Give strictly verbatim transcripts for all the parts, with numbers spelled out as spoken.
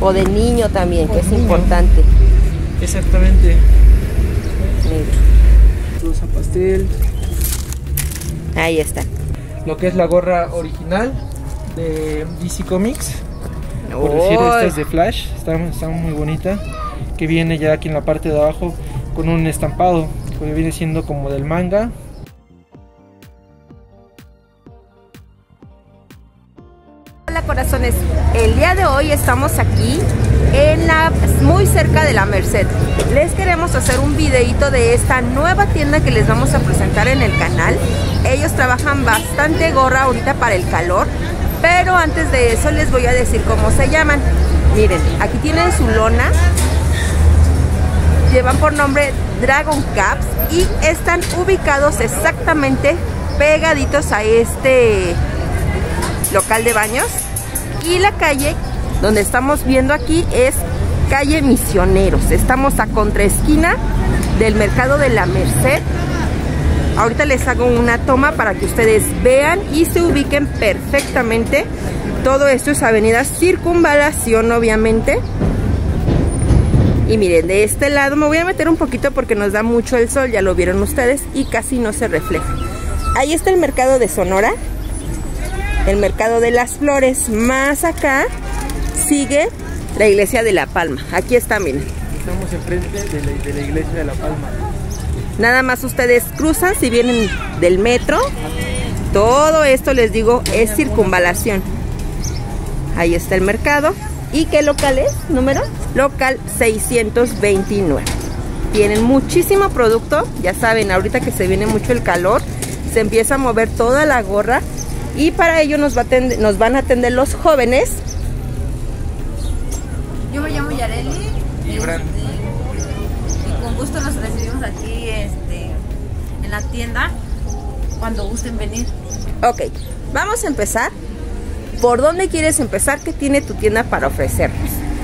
O de niño también, que es importante. Exactamente. Mira. Rosa pastel. Ahí está. Lo que es la gorra original de D C Comics. Por Oh. decir, esta es de Flash. Está, está muy bonita. Que viene ya aquí en la parte de abajo con un estampado. Que viene siendo como del manga. Hola corazones, el día de hoy estamos aquí en la, muy cerca de la Merced. Les queremos hacer un videito de esta nueva tienda que les vamos a presentar en el canal. Ellos trabajan bastante gorra ahorita para el calor, pero antes de eso les voy a decir cómo se llaman. Miren, aquí tienen su lona, llevan por nombre Dragon Caps y están ubicados exactamente pegaditos a este local de baños. Y la calle donde estamos viendo aquí es calle Misioneros. Estamos a contraesquina del mercado de la Merced. Ahorita les hago una toma para que ustedes vean y se ubiquen perfectamente. Todo esto es avenida Circunvalación, obviamente. Y miren, de este lado me voy a meter un poquito porque nos da mucho el sol, ya lo vieron ustedes, y casi no se refleja. Ahí está el mercado de Sonora, el mercado de las flores. Más acá sigue la iglesia de La Palma. Aquí está, miren. Estamos enfrente de la, de la iglesia de La Palma. Nada más ustedes cruzan si vienen del metro. Todo esto, les digo, es Circunvalación. Ahí está el mercado. ¿Y qué local es? ¿Número? Local seiscientos veintinueve. Tienen muchísimo producto. Ya saben, ahorita que se viene mucho el calor, se empieza a mover toda la gorra. Y para ello nos, va a atender, nos van a atender los jóvenes. Yo me llamo Yareli. Y Bran. Este, y con gusto los recibimos aquí este, en la tienda cuando gusten venir. Ok, vamos a empezar. ¿Por dónde quieres empezar? ¿Qué tiene tu tienda para ofrecernos?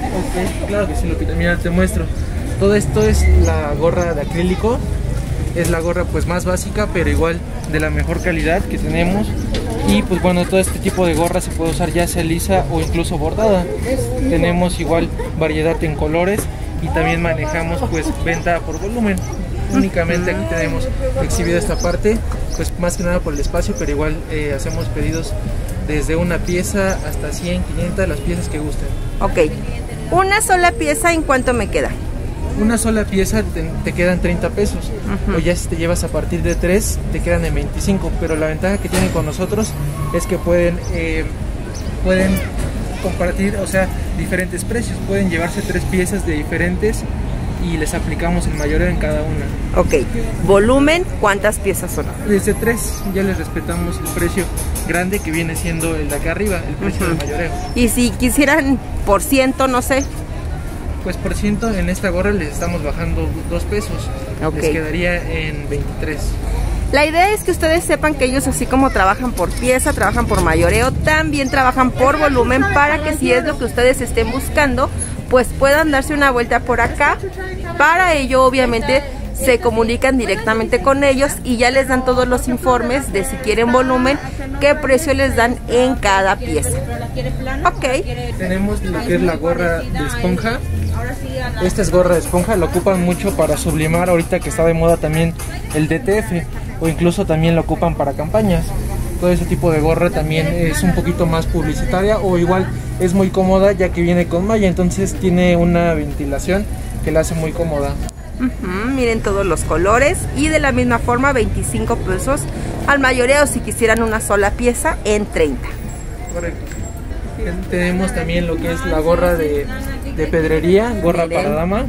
Ok, claro que sí, Lupita. Mira, te muestro. Todo esto es la gorra de acrílico. Es la gorra pues más básica, pero igual de la mejor calidad que tenemos. Y pues bueno, todo este tipo de gorra se puede usar ya sea lisa o incluso bordada. Tenemos igual variedad en colores y también manejamos pues venta por volumen. Únicamente aquí tenemos exhibida esta parte, pues más que nada por el espacio, pero igual eh, hacemos pedidos desde una pieza hasta cien, quinientas, las piezas que gusten. Ok, una sola pieza, ¿en cuánto me queda? Una sola pieza te, te quedan treinta pesos. Uh-huh. O ya si te llevas a partir de tres, te quedan en veinticinco. Pero la ventaja que tienen con nosotros es que pueden, eh, pueden compartir, o sea, diferentes precios. Pueden llevarse tres piezas de diferentes y les aplicamos el mayoreo en cada una. Ok, volumen, ¿cuántas piezas son? Desde tres ya les respetamos el precio grande que viene siendo el de acá arriba, el precio uh-huh. del mayoreo. Y si quisieran por ciento, no sé. Pues por ciento en esta gorra les estamos bajando dos pesos. Okay. Les quedaría en veintitrés. La idea es que ustedes sepan que ellos, así como trabajan por pieza, trabajan por mayoreo, también trabajan por volumen, para que si es lo que ustedes estén buscando, pues puedan darse una vuelta por acá. Para ello, obviamente, se comunican directamente con ellos y ya les dan todos los informes de si quieren volumen, qué precio les dan en cada pieza. Ok. Tenemos lo que es la gorra de esponja. Esta es gorra de esponja, la ocupan mucho para sublimar, ahorita que está de moda también el D T F, o incluso también lo ocupan para campañas. Todo ese tipo de gorra también es un poquito más publicitaria, o igual es muy cómoda ya que viene con malla, entonces tiene una ventilación que la hace muy cómoda. Uh-huh, miren todos los colores, y de la misma forma veinticinco pesos al mayoreo si quisieran una sola pieza en treinta. Correcto. Tenemos también lo que es la gorra de, de pedrería, gorra miren, para dama.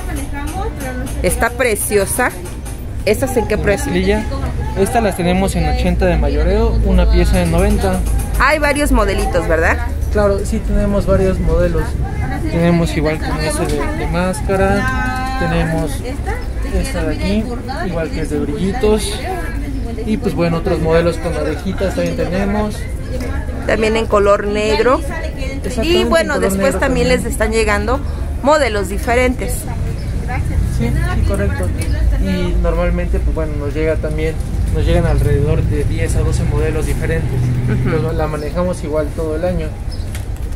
Está preciosa. ¿Estas en qué precio? Estas las tenemos en ochenta de mayoreo, una pieza en noventa. Hay varios modelitos, ¿verdad? Claro, sí tenemos varios modelos. Tenemos igual como ese de, de máscara, tenemos esta de aquí, igual que es de brillitos. Y pues bueno, otros modelos con orejitas también tenemos. También en color negro. Y bueno, después también, también les están llegando modelos diferentes. Sí, sí, correcto. Y normalmente pues bueno, nos llega también, nos llegan alrededor de diez a doce modelos diferentes. Uh-huh. La manejamos igual todo el año.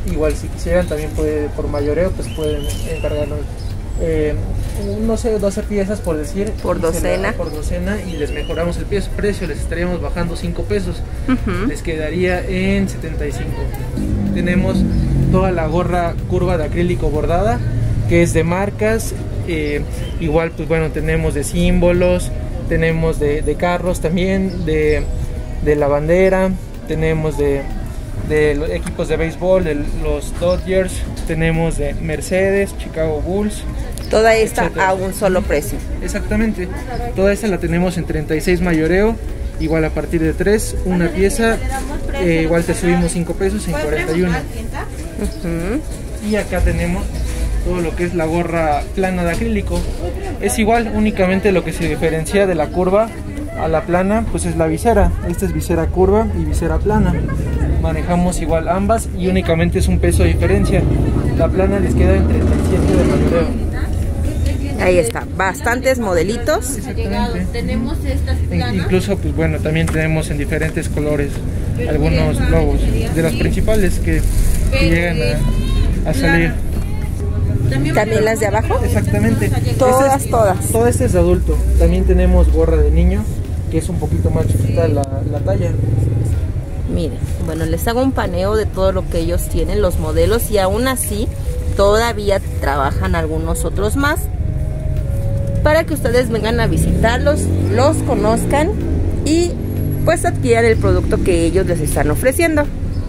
Igual si quisieran también puede, por mayoreo, pues pueden encargarnos, eh, no sé, doce piezas por decir. Por docena. La, por docena y les mejoramos el precio, les estaríamos bajando cinco pesos. Uh-huh. Les quedaría en setenta y cinco. Tenemos toda la gorra curva de acrílico bordada, que es de marcas. Eh, igual pues bueno, tenemos de símbolos, tenemos de, de carros también, de, de la bandera, tenemos de... de los equipos de béisbol, de los Dodgers, tenemos de Mercedes, Chicago Bulls. Toda esta etcétera. A un solo precio. Exactamente, toda esta la tenemos en treinta y seis mayoreo, igual a partir de tres, una pieza, eh, igual te subimos cinco pesos en cuarenta y uno. Uh-huh. Y acá tenemos todo lo que es la gorra plana de acrílico. Es igual, únicamente lo que se diferencia de la curva a la plana pues es la visera. Esta es visera curva y visera plana. Manejamos igual ambas y únicamente es un peso de diferencia. La plana les queda en treinta y siete de mayoreo. Ahí está, bastantes modelitos. Tenemos estas planas. Incluso pues bueno, también tenemos en diferentes colores algunos logos de las principales que, que llegan a, a salir. ¿También las de abajo? Exactamente. Todas, este es, todas. Todo este es de adulto. También tenemos gorra de niño, que es un poquito más chiquita la, la talla. Miren, bueno, les hago un paneo de todo lo que ellos tienen, los modelos, y aún así todavía trabajan algunos otros más, para que ustedes vengan a visitarlos, los conozcan y pues adquieran el producto que ellos les están ofreciendo.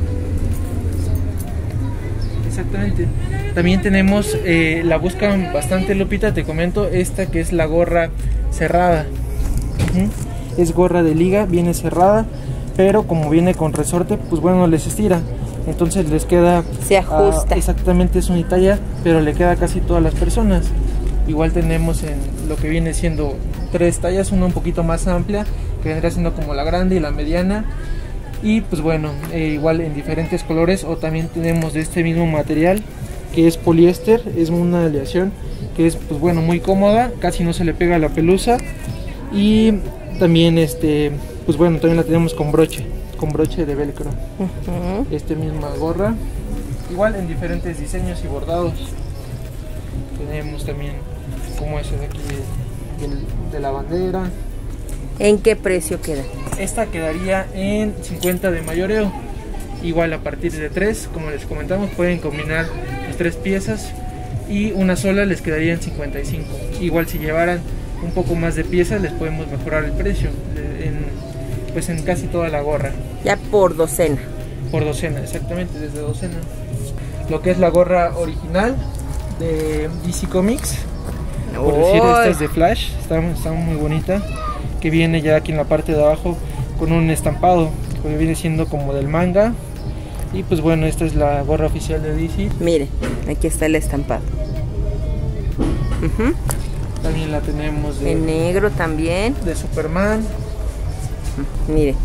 Exactamente. También tenemos, eh, la buscan bastante, Lupita, te comento, esta que es la gorra cerrada. Uh-huh. Es gorra de liga, viene cerrada, pero como viene con resorte, pues bueno, les estira. Entonces les queda... Se ajusta. Uh, exactamente, es una talla, pero le queda a casi todas las personas. Igual tenemos en lo que viene siendo tres tallas, una un poquito más amplia, que vendría siendo como la grande y la mediana. Y pues bueno, eh, igual en diferentes colores, o también tenemos de este mismo material, que es poliéster, es una aleación que es pues bueno, muy cómoda, casi no se le pega la pelusa. Y también este, pues bueno, también la tenemos con broche, con broche de velcro. Uh-huh. Este misma gorra, igual en diferentes diseños y bordados. Tenemos también como ese de aquí de, de, de la bandera. ¿En qué precio queda? Esta quedaría en cincuenta de mayoreo. Igual a partir de tres, como les comentamos, pueden combinar las tres piezas y una sola les quedaría en cincuenta y cinco. Igual si llevaran un poco más de piezas les podemos mejorar el precio en, pues en casi toda la gorra. Ya por docena. Por docena, exactamente, desde docena. Lo que es la gorra original de D C Comics, por oh. decir, esta es de Flash, está, está muy bonita, que viene ya aquí en la parte de abajo con un estampado que viene siendo como del manga. Y pues bueno, esta es la gorra oficial de D C. Mire, aquí está el estampado. Uh-huh. También la tenemos de, en negro también, de Superman. Uh, mire.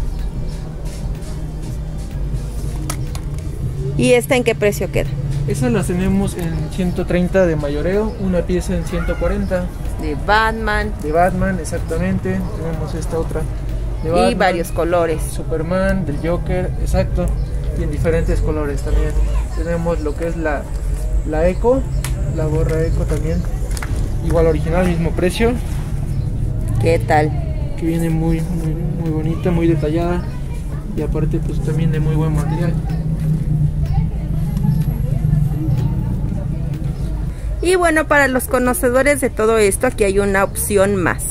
¿Y esta en qué precio queda? Esas las tenemos en ciento treinta de mayoreo, una pieza en ciento cuarenta. De Batman. De Batman, exactamente. Tenemos esta otra de Batman, y varios colores. Superman, del Joker, exacto. Y en diferentes colores también. Tenemos lo que es la, la Eco, la gorra Eco también. Igual original, mismo precio. ¿Qué tal? Que viene muy, muy, muy bonita, muy detallada. Y aparte pues también de muy buen material. Y bueno, para los conocedores de todo esto, aquí hay una opción más.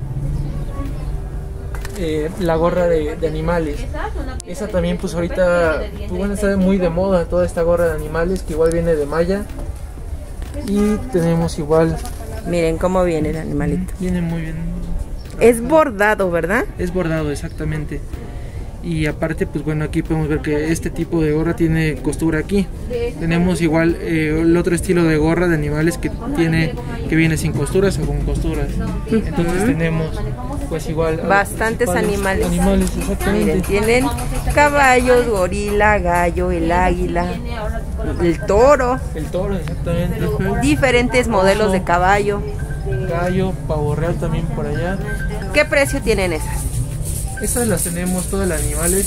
Eh, la gorra de, de animales. Esa también pues ahorita pues, bueno, está muy de moda toda esta gorra de animales, que igual viene de malla. Y tenemos igual... Miren cómo viene el animalito. Viene muy bien. Es bordado, ¿verdad? Es bordado, exactamente. Y aparte, pues bueno, aquí podemos ver que este tipo de gorra tiene costura aquí. Tenemos igual eh, el otro estilo de gorra de animales que tiene, que viene sin costuras o con costuras. Entonces uh-huh. tenemos pues igual bastantes animales. Animales, exactamente. Miren, tienen caballos, gorila, gallo, el águila, el toro. El toro, exactamente. Uh-huh. Diferentes modelos de caballo. Gallo, pavo real también por allá. ¿Qué precio tienen esas? Estas las tenemos todas las animales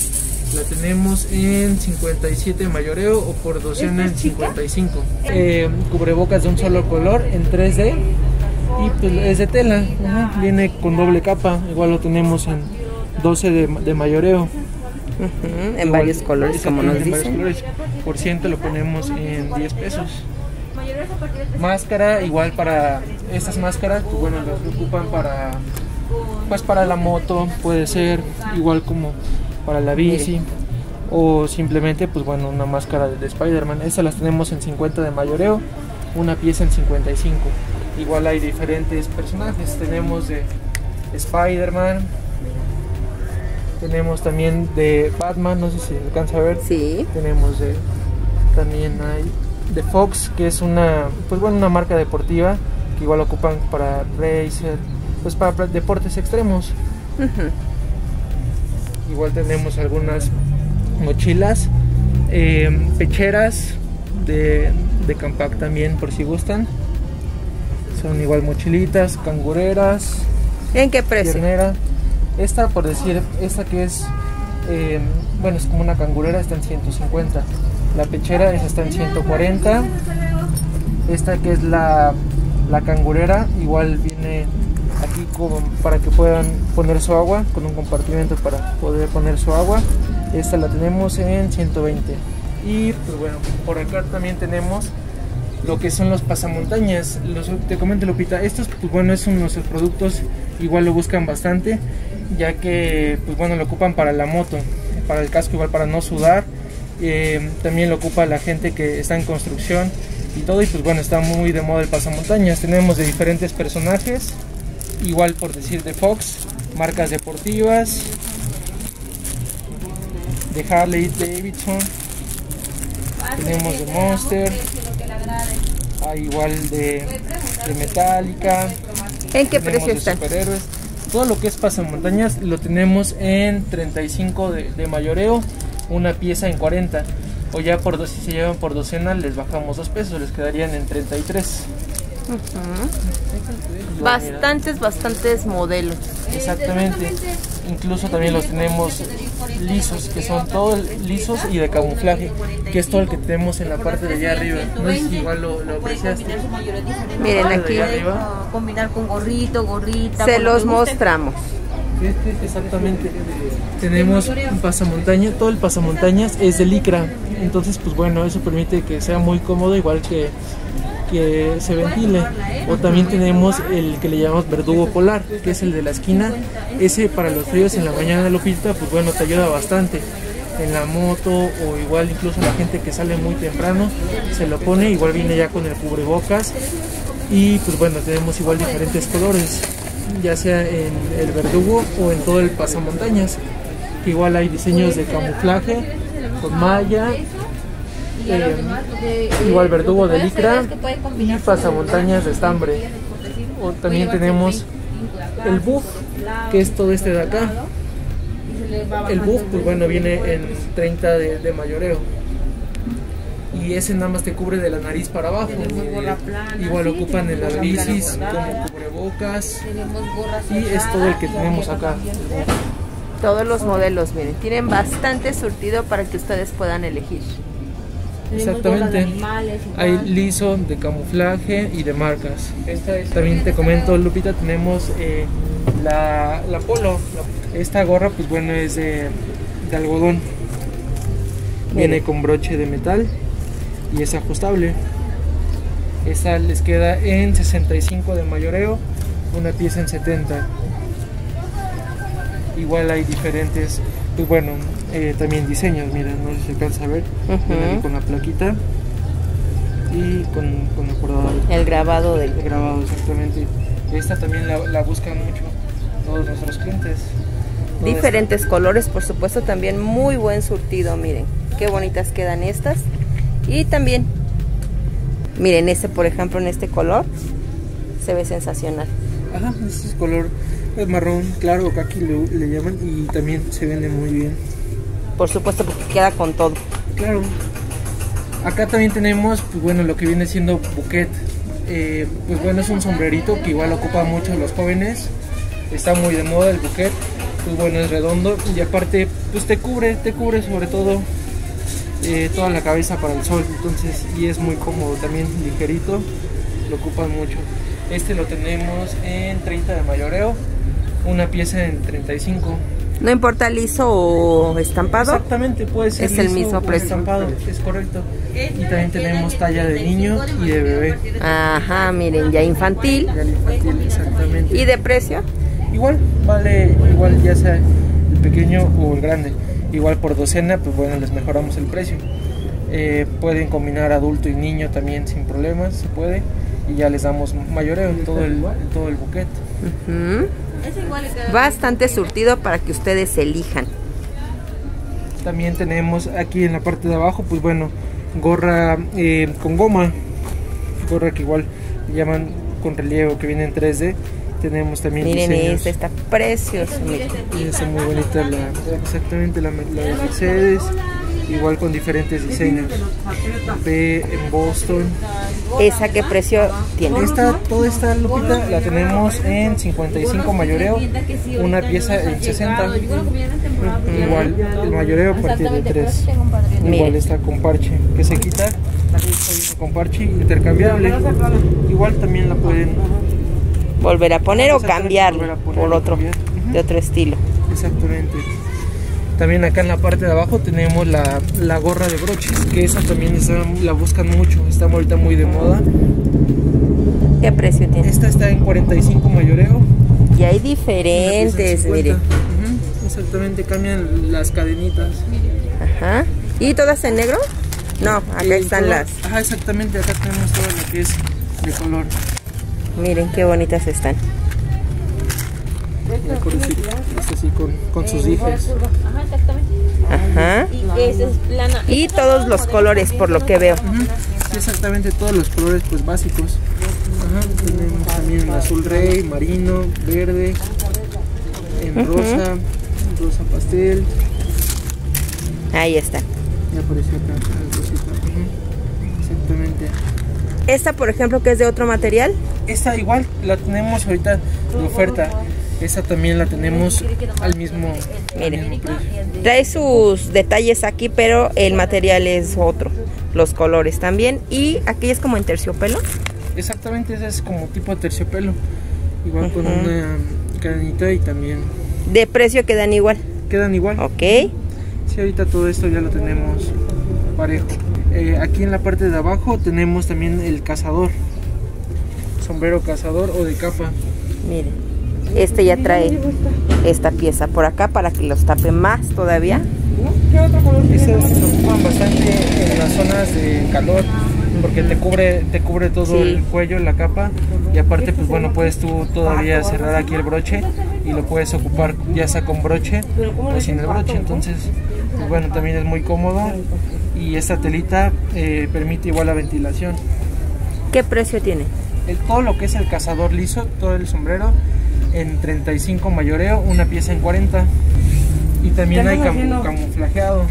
La tenemos en cincuenta y siete de mayoreo o por docena en cincuenta y cinco. Eh, cubrebocas de un solo color en tres D y pues es de tela. Ajá. Viene con doble capa. Igual lo tenemos en doce de, de mayoreo. Uh-huh, en Igual, varios colores, como nos dicen. Colores. Por ciento lo ponemos en diez pesos. Máscara, igual para estas máscaras, pues bueno, las ocupan para, pues para la moto, puede ser, igual como para la bici, o simplemente, pues bueno, una máscara de, de Spider-Man. Estas las tenemos en cincuenta de mayoreo, una pieza en cincuenta y cinco. Igual hay diferentes personajes, tenemos de Spider-Man, tenemos también de Batman, no sé si alcanza a ver. Sí. Tenemos de, también hay de Fox, que es una, pues bueno, una marca deportiva que igual ocupan para racer, pues para deportes extremos. Uh-huh. Igual tenemos algunas mochilas, eh, pecheras de, de Campac también, por si gustan. Son igual mochilitas, cangureras. ¿En qué precio? Piernera. Esta, por decir, esta que es, eh, bueno, es como una cangurera, está en ciento cincuenta. La pechera esa está en ciento cuarenta. Esta que es la, la cangurera, igual viene aquí como para que puedan poner su agua, con un compartimento para poder poner su agua. Esta la tenemos en ciento veinte. Y pues bueno, por acá también tenemos lo que son los pasamontañas. Los, te comento, Lupita, estos pues bueno, es uno de nuestros productos, igual lo buscan bastante, ya que pues bueno, lo ocupan para la moto, para el casco, igual para no sudar. Eh, también lo ocupa la gente que está en construcción y todo, y pues bueno, está muy de moda el pasamontañas. Tenemos de diferentes personajes, igual por decir de Fox, marcas deportivas, de Harley Davidson, tenemos de Monster, hay igual de, de Metallica. ¿En qué precio están? Superhéroes. Todo lo que es pasamontañas lo tenemos en treinta y cinco de, de mayoreo, una pieza en cuarenta, o ya por si se llevan por docena les bajamos dos pesos, les quedarían en treinta y tres. Uh-huh. Bastantes, bastantes modelos. Exactamente. Incluso también los tenemos lisos, que son todos lisos y de camuflaje, que es todo el que tenemos en la parte de allá arriba. No sé si igual lo, lo apreciaste. Miren aquí, combinar con gorrito, gorrita. Se los mostramos. Exactamente. Tenemos un pasamontaña, todo el pasamontañas es de licra, entonces pues bueno, eso permite que sea muy cómodo, igual que que se ventile. O también tenemos el que le llamamos verdugo polar, que es el de la esquina. Ese para los fríos en la mañana, Lupita, pues bueno, te ayuda bastante en la moto, o igual incluso la gente que sale muy temprano se lo pone, igual viene ya con el cubrebocas. Y pues bueno, tenemos igual diferentes colores, ya sea en el verdugo o en todo el pasamontañas, que igual hay diseños de camuflaje con malla, eh, igual verdugo de licra y pasamontañas de estambre. O también tenemos el buff, que es todo este de acá. El buff, pues bueno, viene en treinta de, de mayoreo, y ese nada más te cubre de la nariz para abajo. Igual lo ocupan en las bicis como cubrebocas, y es todo el que tenemos acá. Todos los modelos, miren, tienen bastante surtido para que ustedes puedan elegir. Exactamente. Hay liso, de camuflaje y de marcas. También te comento, Lupita, tenemos eh, la, la polo. Esta gorra, pues bueno, es de, de algodón. Viene con broche de metal y es ajustable. Esta les queda en sesenta y cinco de mayoreo, una pieza en setenta. Igual hay diferentes, pues bueno, eh, también diseños, mira, no sé si se alcanza a ver. Uh-huh. Viene con la plaquita y con, con el bordado. El grabado del el grabado, exactamente. Esta también la, la buscan mucho todos nuestros clientes. Toda diferentes esta. colores, por supuesto, también muy buen surtido, miren, qué bonitas quedan estas. Y también, miren, este por ejemplo, en este color, se ve sensacional. Ajá, este es color es marrón claro, kaki le, le llaman, y también se vende muy bien. Por supuesto, porque queda con todo. Claro. Acá también tenemos, pues bueno, lo que viene siendo buquet. Eh, pues bueno, es un sombrerito que igual ocupa mucho los jóvenes. Está muy de moda el buquet. pues bueno, es redondo y aparte pues te cubre, te cubre sobre todo eh, toda la cabeza para el sol, entonces, y es muy cómodo, también ligerito, lo ocupan mucho. Este lo tenemos en treinta de mayoreo, una pieza en treinta y cinco. No importa liso o estampado. Exactamente, puede ser es el liso mismo o precio. estampado, es correcto. Y también tenemos talla de niño y de bebé. Ajá, miren, ya infantil. Ya el infantil, exactamente. ¿Y de precio? Igual, vale, igual ya sea el pequeño o el grande. Igual por docena, pues bueno, les mejoramos el precio. Eh, pueden combinar adulto y niño también sin problemas, se puede. Y ya les damos mayoreo en todo el, en todo el buquete. Uh-huh. Bastante surtido para que ustedes elijan. También tenemos aquí en la parte de abajo, pues bueno, gorra eh, con goma. Gorra que igual llaman con relieve, que viene en tres D. Tenemos también miren, diseños. esta está preciosa. Y está muy bonita la, exactamente la, la de Mercedes. Igual con diferentes diseños. B en Boston. ¿Esa qué precio tiene? Esta, toda esta Lupita la tenemos en cincuenta y cinco mayoreo, una pieza en sesenta. Igual el mayoreo a partir de tres. Igual está con parche que se quita, con parche intercambiable. Igual también la pueden volver a poner o cambiar poner por otro, uh-huh. de otro estilo. Exactamente. También acá en la parte de abajo tenemos la, la gorra de broches, que esa también está, la buscan mucho, está ahorita muy de moda. ¿Qué precio tiene? Esta está en cuarenta y cinco mayoreo. Y hay diferentes, mire. Uh-huh. Exactamente, cambian las cadenitas. Ajá. ¿Y todas en negro? No, acá eh, están todo, las. Ajá, exactamente, acá tenemos todo lo que es de color. Miren qué bonitas están. Es así con, con sus dijes. Ajá, exactamente. Ajá. Y esa es plana. Y todos los colores, por lo que veo. Uh-huh. Sí, exactamente, todos los colores pues básicos. Ajá. Tenemos también el azul rey, marino, verde, en uh-huh. rosa, rosa pastel. Ahí está. Ya apareció acá el rosita. Uh-huh. Exactamente. Esta, por ejemplo, que es de otro material. Esta igual la tenemos ahorita de oferta. Esta también la tenemos al mismo, miren, al mismo precio. Trae sus detalles aquí, pero el material es otro. Los colores también. Y aquí es como en terciopelo. Exactamente, ese es como tipo de terciopelo. Igual uh-huh. con una cadenita y también. ¿De precio quedan igual? Quedan igual. Ok. Sí, ahorita todo esto ya lo tenemos parejo. Eh, aquí en la parte de abajo tenemos también el cazador. Sombrero cazador o de capa. Miren. Este ya trae esta pieza por acá para que los tape más todavía. ¿Qué otro color? Este lo ocupan bastante en las zonas de calor porque te cubre te cubre todo sí. el cuello, la capa, y aparte pues bueno, puedes tú todavía cerrar aquí el broche y lo puedes ocupar ya sea con broche o sin el broche, entonces pues bueno, también es muy cómodo y esta telita eh, permite igual la ventilación. ¿Qué precio tiene? El, todo lo que es el cazador liso, todo el sombrero en treinta y cinco mayoreo, una pieza en cuarenta. Y también hay cam camuflajeado.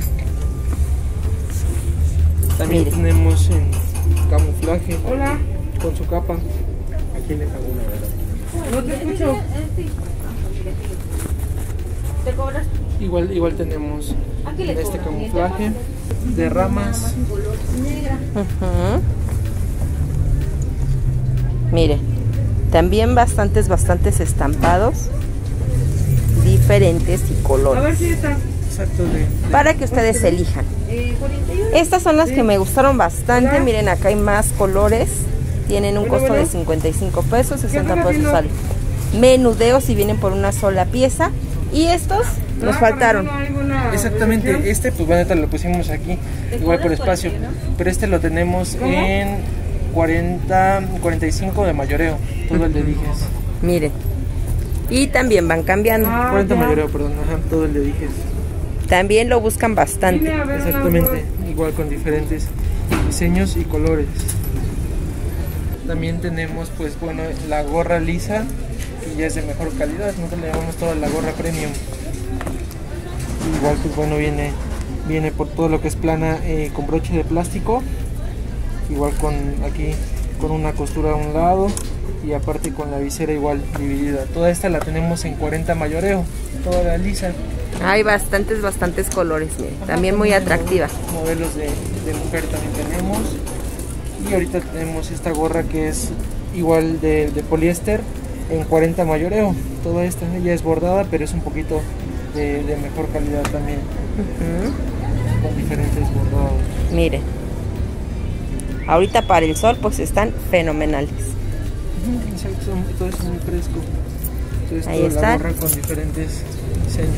También Mire. tenemos en camuflaje. Hola. Con su capa. Aquí le cago una verdad. No te escucho. ¿Te cobras? Igual, igual tenemos este camuflaje de ramas. Uh-huh. Mire, también bastantes, bastantes estampados diferentes y colores. A ver si está. Exacto, de, de... para que ustedes elijan. Estas son las que me gustaron bastante. Miren, acá hay más colores. Tienen un costo de cincuenta y cinco pesos, sesenta pesos al menudeo si vienen por una sola pieza. Y estos nos faltaron. Exactamente, este pues bueno, lo pusimos aquí, igual por espacio. Pero este lo tenemos en cuarenta, cuarenta y cinco de mayoreo, todo el de dijes. Miren. Y también van cambiando. cuarenta mayoreo, perdón, ajá, todo el de dijes. También lo buscan bastante. Exactamente, igual con diferentes diseños y colores. También tenemos pues bueno la gorra lisa, que ya es de mejor calidad, nosotros le llamamos toda la gorra premium. Igual pues bueno viene, viene por todo lo que es plana eh, con broche de plástico. Igual con aquí con una costura a un lado y aparte con la visera igual dividida. Toda esta la tenemos en cuarenta mayoreo, toda la lisa. Hay bastantes, bastantes colores, mire. También muy atractiva. Modelos de, de mujer también tenemos. Y ahorita tenemos esta gorra que es igual de, de poliéster en cuarenta mayoreo. Toda esta ya es bordada, pero es un poquito de, de mejor calidad también. Uh-huh. Con diferentes bordados. Mire. Ahorita para el sol pues están fenomenales. Uh-huh. Exacto, todo es muy fresco. Entonces, ahí toda están. La gorra con diferentes diseños.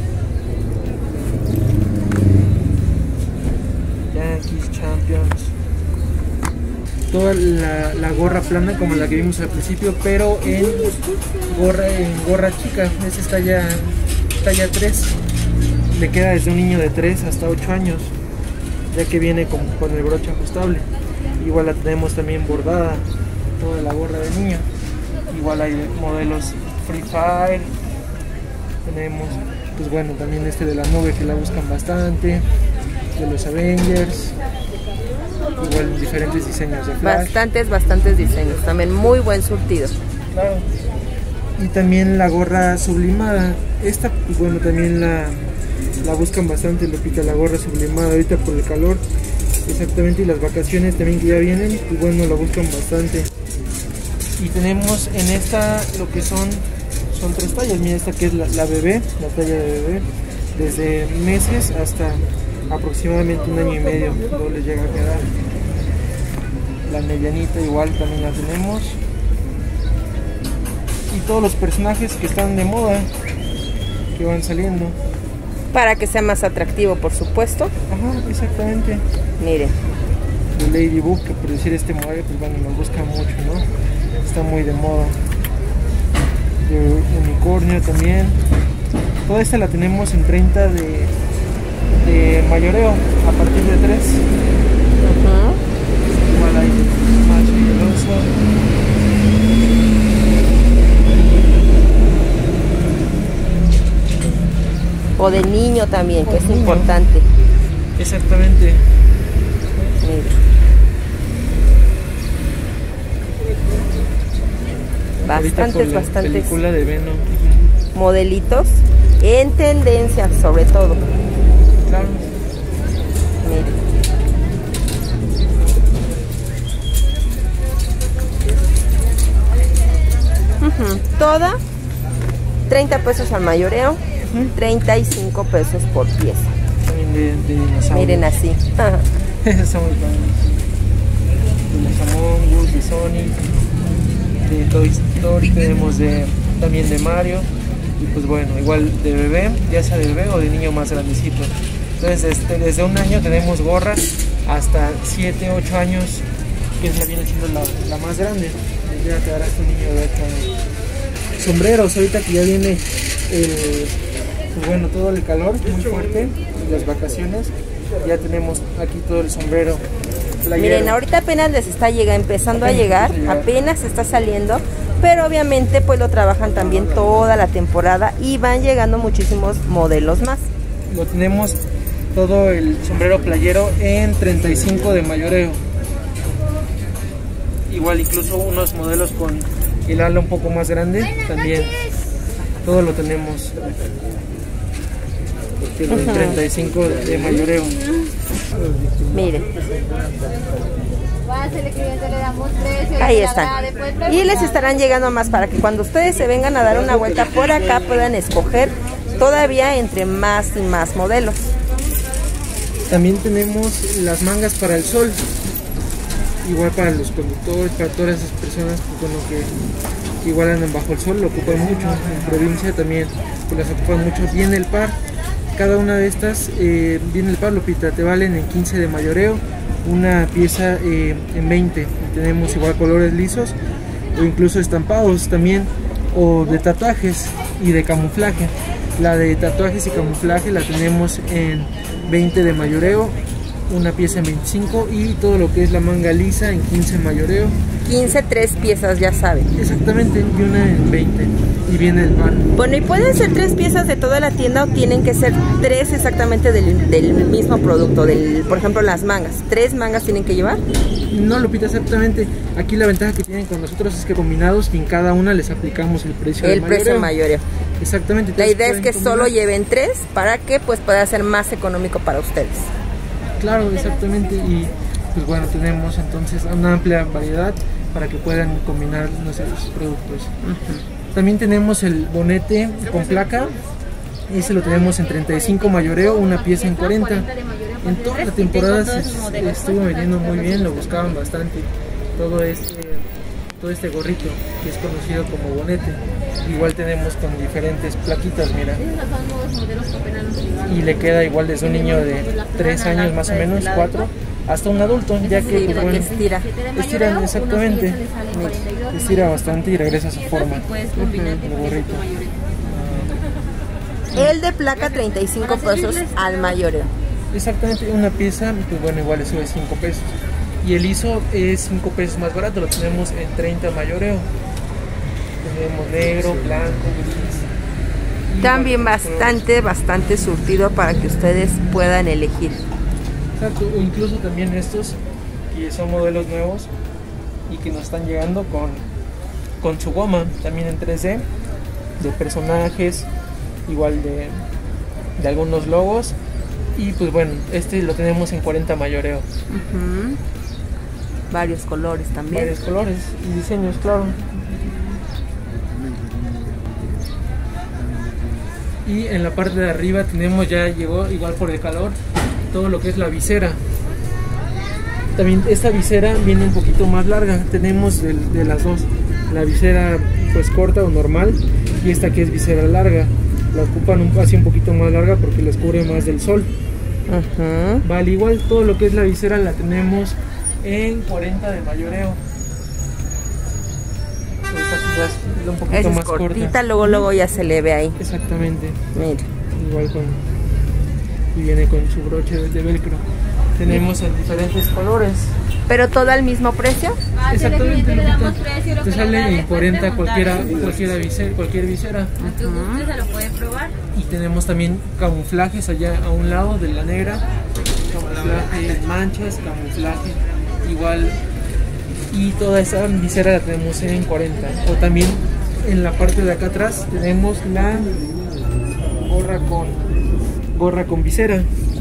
Yankees, Champions. Toda la, la gorra plana como la que vimos al principio, pero en gorra en gorra chica. Esta es talla, talla tres. Le queda desde un niño de tres hasta ocho años, ya que viene con, con el broche ajustable. Igual la tenemos también bordada, toda la gorra de niño. Igual hay modelos Free Fire. Tenemos, pues bueno, también este de la nube que la buscan bastante, de los Avengers. Igual diferentes diseños de Flash. Bastantes, bastantes diseños. También muy buen surtido. Claro. Y también la gorra sublimada. Esta, pues bueno, también la, la buscan bastante, Lupita, la gorra sublimada. Ahorita por el calor, exactamente, y las vacaciones también que ya vienen, pues bueno, la buscan bastante. Y tenemos en esta lo que son, son tres tallas. Mira, esta que es la, la bebé, la talla de bebé, desde meses hasta aproximadamente un año y medio, no les llega a quedar. La medianita igual también la tenemos. Y todos los personajes que están de moda, que van saliendo. Para que sea más atractivo, por supuesto. Ajá, exactamente. Mire. De Ladybug, que por decir este modelo, pues bueno, nos busca mucho, ¿no? Está muy de moda. De unicornio también. Toda esta la tenemos en treinta de, de mayoreo, a partir de tres. Uh-huh. Igual hay más filoso. O de niño también, o que es niño. Importante. Exactamente. Mire. Bastantes, bastantes. Película de Venom. Modelitos en tendencia, sobre todo. Claro. Mire. Uh-huh. Toda treinta pesos al mayoreo, uh-huh. treinta y cinco pesos por pieza. También de, de dinosaurios. Miren así. Esos son muy buenos. De los Among Us, de Sonic, de Toy Story, tenemos de, también de Mario. Y pues bueno, igual de bebé, ya sea de bebé o de niño más grandecito. Entonces desde, desde un año tenemos gorras hasta siete, ocho años, que es la viene siendo la, la más grande. Ya te darás un niño de ocho años. Sombreros, ahorita que ya viene el, pues bueno, todo el calor muy fuerte, las vacaciones, ya tenemos aquí todo el sombrero playero. Miren, ahorita apenas les está llegando, empezando apenas a llegar, llegar, apenas está saliendo, pero obviamente pues lo trabajan también toda la temporada y van llegando muchísimos modelos más. Lo tenemos todo el sombrero playero en treinta y cinco de mayoreo. Igual incluso unos modelos con el ala un poco más grande también. Todo lo tenemos. Porque uh-huh. treinta y cinco de mayoreo. Miren. Ahí están. Y les estarán llegando más para que cuando ustedes se vengan a dar una vuelta por acá puedan escoger todavía entre más y más modelos. También tenemos las mangas para el sol. Igual para los conductores, para todas esas personas pues, bueno, que, que igual andan bajo el sol, lo ocupan mucho. En provincia también pues, las ocupan mucho. Viene el par. Cada una de estas eh, viene el par, Lupita, te valen en quince de mayoreo, una pieza eh, en veinte. Y tenemos igual colores lisos o incluso estampados también, o de tatuajes y de camuflaje. La de tatuajes y camuflaje la tenemos en veinte de mayoreo una pieza en veinticinco y todo lo que es la manga lisa en quince mayoreo. quince, tres piezas, ya saben. Exactamente, y una en veinte y viene el par. Bueno, ¿y pueden ser tres piezas de toda la tienda o tienen que ser tres exactamente del, del mismo producto? Del, por ejemplo, las mangas. ¿Tres mangas tienen que llevar? No, Lupita, exactamente. Aquí la ventaja que tienen con nosotros es que combinados y en cada una les aplicamos el precio El de precio mayoreo. Exactamente. La idea es pueden que combinar. solo lleven tres para que pues pueda ser más económico para ustedes. Claro, exactamente. Y pues bueno, tenemos entonces una amplia variedad para que puedan combinar nuestros productos. Uh-huh. También tenemos el bonete con placa. Ese lo tenemos en treinta y cinco mayoreo, una pieza en cuarenta. En toda la temporada se estuvo vendiendo muy bien, lo buscaban bastante. Todo este, todo este gorrito que es conocido como bonete. Igual tenemos con diferentes plaquitas, mira. Y le queda igual desde un niño de tres años más o menos, cuatro, hasta un adulto, ya que pues, bueno, estira. estiran exactamente. Estira bastante y regresa a su forma. Uh-huh. El gorrito. El de placa treinta y cinco pesos al mayoreo. Exactamente, una pieza, pues bueno, igual le sube cinco pesos. Y el liso es cinco pesos más barato, lo tenemos en treinta mayoreo. Tenemos negro, blanco, gris. También bastante, bastante surtido para que ustedes puedan elegir. Exacto, o incluso también estos, que son modelos nuevos y que nos están llegando con, con su goma, también en tres D, de personajes, igual de, de algunos logos. Y pues bueno, este lo tenemos en cuarenta mayoreo. Uh-huh. Varios colores también. Varios colores y diseños, claro. Y en la parte de arriba tenemos, ya llegó igual por el calor, todo lo que es la visera. También esta visera viene un poquito más larga. Tenemos de, de las dos, la visera pues corta o normal y esta que es visera larga. La ocupan un, así un poquito más larga porque les cubre más del sol. Uh-huh. Vale, igual todo lo que es la visera la tenemos en cuarenta de mayoreo. Es un poquito Esa es más cortita, corta. luego luego ya se le ve ahí. Exactamente. Mira. Igual con, y viene con su broche de velcro. Tenemos en diferentes colores. ¿Pero todo al mismo precio? Exactamente, Lupita. Te sale en cuarenta cualquiera, cualquiera visera, cualquier visera. A tu gusto se lo pueden probar. Y tenemos también camuflajes allá a un lado de la negra. Camuflaje, manchas, camuflaje. Igual. Y toda esa visera la tenemos en cuarenta. O también en la parte de acá atrás tenemos la gorra con gorra con visera.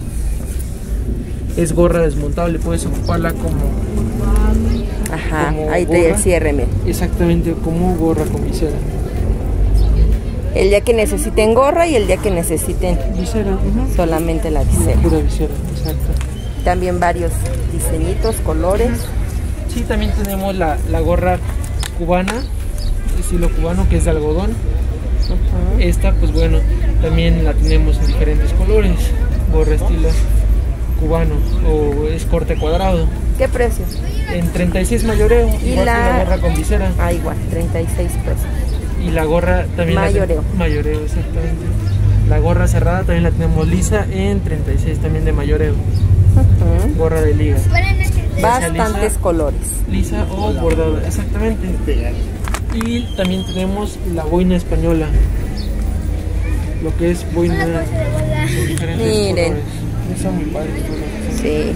Es gorra desmontable, puedes ocuparla como Ajá, como ahí te gorra. el cierre, mira. Exactamente, como gorra con visera. El día que necesiten gorra y el día que necesiten Visera, uh-huh. solamente la visera. Pura visera, exacto. También varios diseñitos, colores. Sí, también tenemos la, la gorra cubana, estilo cubano, que es de algodón. Uh-huh. Esta, pues bueno, también la tenemos en diferentes colores. Gorra estilo cubano o es corte cuadrado. ¿Qué precio? En treinta y seis mayoreo, Y igual la- que la gorra con visera. Ah, igual, treinta y seis pesos. Y la gorra también Mayoreo. la mayoreo, exactamente. La gorra cerrada también la tenemos lisa en treinta y seis también de mayoreo. Uh-huh. Gorra de liga. Bastantes lisa, colores. lisa o bordada, exactamente. Y también tenemos la boina española. Lo que es boina de diferentes Miren. colores. Son muy padres. Sí.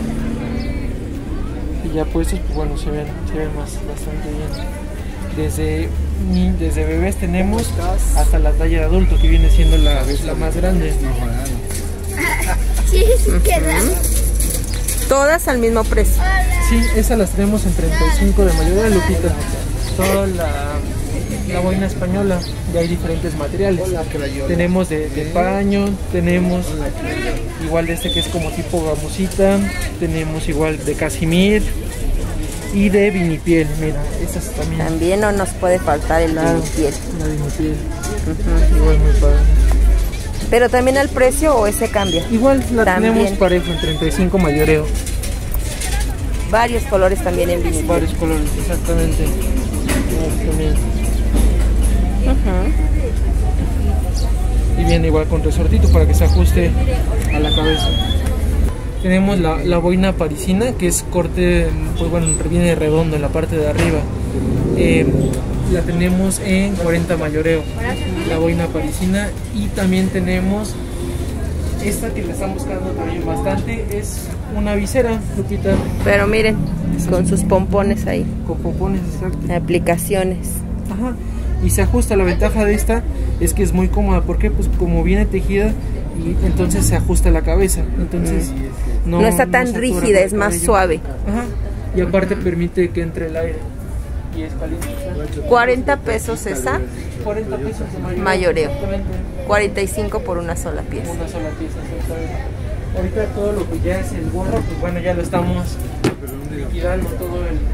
Y ya puestos, pues bueno, se ven, se ven más, bastante bien. Desde, ni- desde bebés tenemos hasta la talla de adulto, que viene siendo la, la más grande. Sí, sí queda. Todas al mismo precio. Sí, esas las tenemos en treinta y cinco de mayoría, Lupita. Toda la, la boina española, ya hay diferentes materiales. Tenemos de, de paño, tenemos igual de este que es como tipo gamusita, tenemos igual de casimir y de vinipiel. Mira, estas también. También no nos puede faltar el Claro, piel. la vinipiel. Igual muy padre. Pero también el precio o ese cambia. Igual la También. tenemos parejo en treinta y cinco mayoreo. Varios colores también en vinil. Varios colores, exactamente. Igual también. Ujú. Y viene igual con resortito para que se ajuste a la cabeza. Tenemos la, la boina parisina, que es corte, pues bueno, viene redondo en la parte de arriba. Eh, la tenemos en cuarenta mayoreo, la boina parisina. Y también tenemos esta que le están buscando también bastante, es una visera, Lupita. Pero miren, con sus pompones ahí. Con pompones, exacto. Aplicaciones. Ajá. Y se ajusta. La ventaja de esta es que es muy cómoda. ¿Por qué? Pues como viene tejida, y entonces se ajusta la cabeza. Entonces mm. no, no está tan no rígida, es más suave. Ajá. Y aparte permite que entre el aire. Y es caliente. cuarenta pesos esa. cuarenta pesos de mayoreo. Mayoreo. cuarenta y cinco por una sola pieza. Una sola pieza, exactamente. Ahorita todo lo que ya es el gorro, pues bueno, ya lo estamos liquidando, todo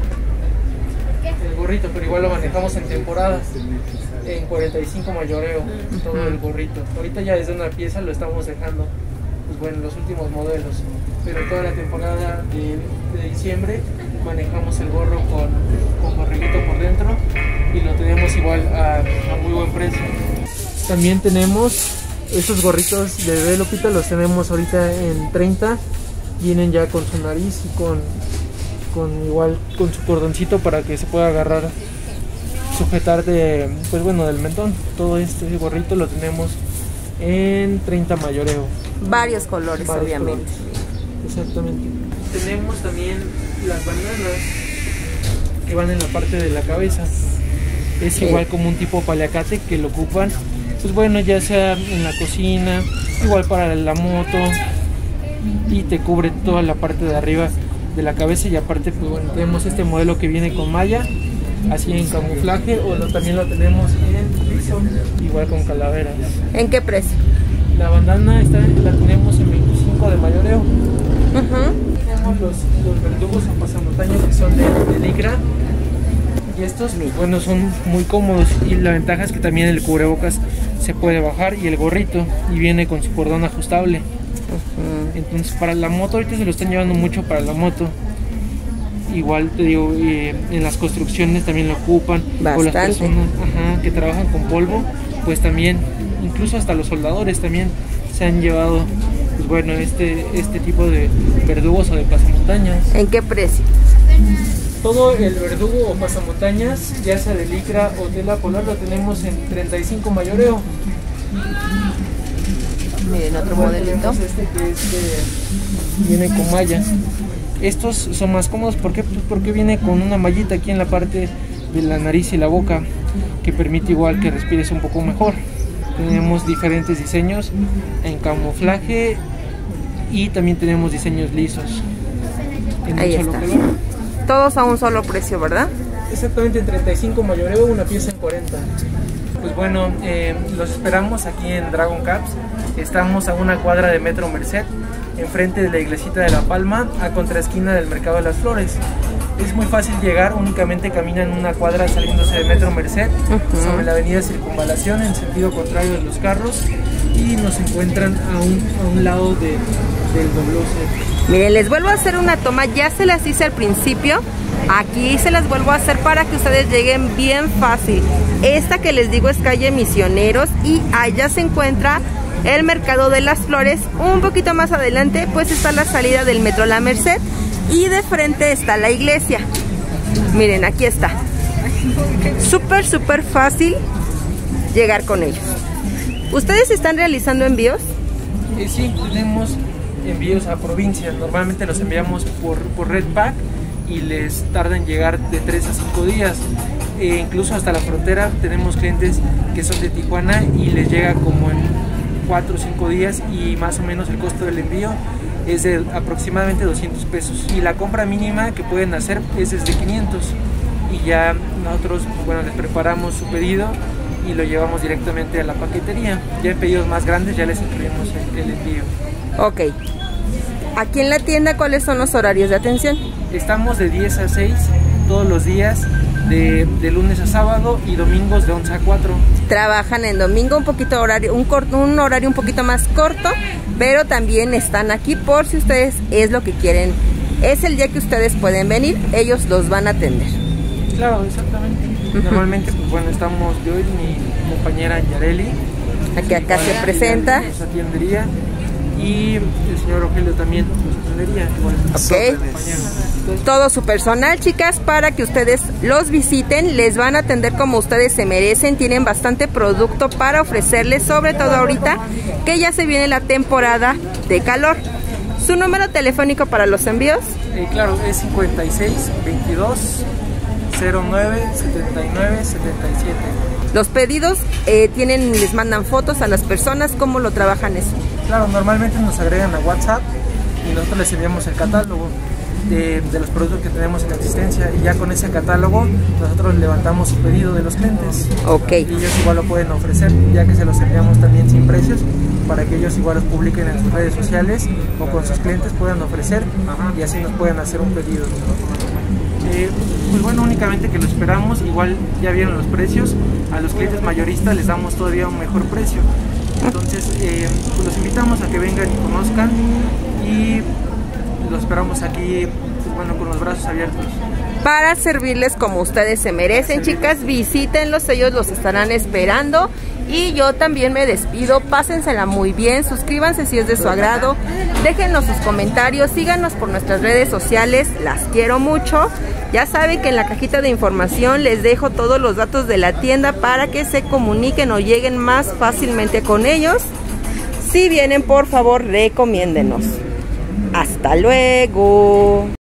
el, el gorrito, pero igual lo manejamos en temporadas, en cuarenta y cinco mayoreo, todo el gorrito. Ahorita ya desde una pieza lo estamos dejando, pues bueno, los últimos modelos, pero toda la temporada de, de diciembre manejamos el gorro con, con gorrito por dentro y lo tenemos igual a, a muy buen precio. También tenemos estos gorritos de bebé, Lupita, los tenemos ahorita en treinta. Vienen ya con su nariz y con, con igual con su cordoncito para que se pueda agarrar, sujetar de, pues bueno, del mentón. Todo este gorrito lo tenemos en treinta mayoreo. Varios colores, Varios obviamente. Colores. Exactamente. Tenemos también las bandanas que van en la parte de la cabeza. Es sí. Igual como un tipo paliacate que lo ocupan, pues bueno, ya sea en la cocina, igual para la moto, y te cubre toda la parte de arriba de la cabeza. Y aparte, pues bueno, tenemos este modelo que viene con malla, así en camuflaje, o lo, también lo tenemos en liso, igual con calaveras. ¿En qué precio? La bandana está, la tenemos en veinticinco de mayoreo. Uh-huh. Tenemos los, los verdugos o pasamontañas que son de, de licra. Y estos, bueno, son muy cómodos, y la ventaja es que también el cubrebocas se puede bajar y el gorrito, y viene con su cordón ajustable. Uh-huh. Entonces para la moto, ahorita se lo están llevando mucho para la moto. Igual te digo, eh, en las construcciones también lo ocupan. Bastante. O las personas ajá, que trabajan con polvo, pues también, incluso hasta los soldadores también se han llevado, pues bueno, este, este tipo de verdugos o de pasamontañas. ¿En qué precio? Todo el verdugo o pasamontañas, ya sea de licra o tela polar, lo tenemos en treinta y cinco mayoreo. Miren, otro bueno, modelito. Este que es de, viene con malla. Estos son más cómodos, ¿por qué? Pues porque viene con una mallita aquí en la parte de la nariz y la boca, que permite igual que respires un poco mejor. Tenemos diferentes diseños en camuflaje y también tenemos diseños lisos. En Ahí un solo está. color. Todos a un solo precio, ¿verdad? Exactamente, en treinta y cinco mayoreo, una pieza en cuarenta. Pues bueno, eh, los esperamos aquí en Dragon Caps. Estamos a una cuadra de Metro Merced, enfrente de la iglesita de La Palma, a contraesquina del Mercado de las Flores. Es muy fácil llegar, únicamente caminan una cuadra saliéndose de Metro Merced, uh-huh. sobre la avenida Circunvalación en sentido contrario de los carros, y nos encuentran a un, a un lado de, del doblose. Miren, les vuelvo a hacer una toma, ya se las hice al principio, aquí se las vuelvo a hacer para que ustedes lleguen bien fácil. Esta que les digo es calle Misioneros, y allá se encuentra el Mercado de las Flores. Un poquito más adelante pues está la salida del Metro La Merced, y de frente está la iglesia. Miren, aquí está. Súper, súper fácil llegar con ellos. ¿Ustedes están realizando envíos? Eh, sí, tenemos envíos a provincia. Normalmente los enviamos por, por Red Pack y les tarda en llegar de tres a cinco días. E incluso hasta la frontera tenemos clientes que son de Tijuana y les llega como en cuatro o cinco días, y más o menos el costo del envío es de aproximadamente doscientos pesos, y la compra mínima que pueden hacer es desde quinientos, y ya nosotros, bueno, les preparamos su pedido y lo llevamos directamente a la paquetería. Ya en pedidos más grandes ya les incluimos el, el envío. Ok. Aquí en la tienda, ¿cuáles son los horarios de atención? Estamos de diez a seis todos los días, de, de lunes a sábado, y domingos de once a cuatro. Trabajan en domingo un poquito horario, un, corto, un horario un poquito más corto, pero también están aquí por si ustedes es lo que quieren. Es el día que ustedes pueden venir, ellos los van a atender. Claro, exactamente. Uh-huh. Normalmente, pues bueno, estamos yo y mi compañera Yareli. Aquí acá se presenta. Nos atendería. Y el señor Rogelio también nos personalería. Igual, Ok. Todo su personal, chicas, para que ustedes los visiten. Les van a atender como ustedes se merecen. Tienen bastante producto para ofrecerles, sobre todo ahorita que ya se viene la temporada de calor. ¿Su número telefónico para los envíos? Eh, claro, es cincuenta y seis, veintidós, cero nueve, setenta y nueve, setenta y siete. Los pedidos eh, tienen, les mandan fotos a las personas. ¿Cómo lo trabajan eso? Claro, normalmente nos agregan a WhatsApp y nosotros les enviamos el catálogo de, de los productos que tenemos en existencia, y ya con ese catálogo nosotros levantamos su pedido de los clientes. Ok. Y ellos igual lo pueden ofrecer, ya que se los enviamos también sin precios, para que ellos igual los publiquen en sus redes sociales o con sus clientes puedan ofrecer, y así nos pueden hacer un pedido. Eh, pues bueno, únicamente que lo esperamos. Igual ya vieron los precios, a los clientes mayoristas les damos todavía un mejor precio. Entonces eh, pues los invitamos a que vengan y conozcan, y los esperamos aquí, pues bueno, con los brazos abiertos para servirles como ustedes se merecen. Chicas, visítenlos, ellos los estarán esperando. Y yo también me despido, pásensela muy bien, suscríbanse si es de su agrado, déjenos sus comentarios, síganos por nuestras redes sociales, las quiero mucho. Ya saben que en la cajita de información les dejo todos los datos de la tienda para que se comuniquen o lleguen más fácilmente con ellos. Si vienen, por favor, recomiéndenos. Hasta luego.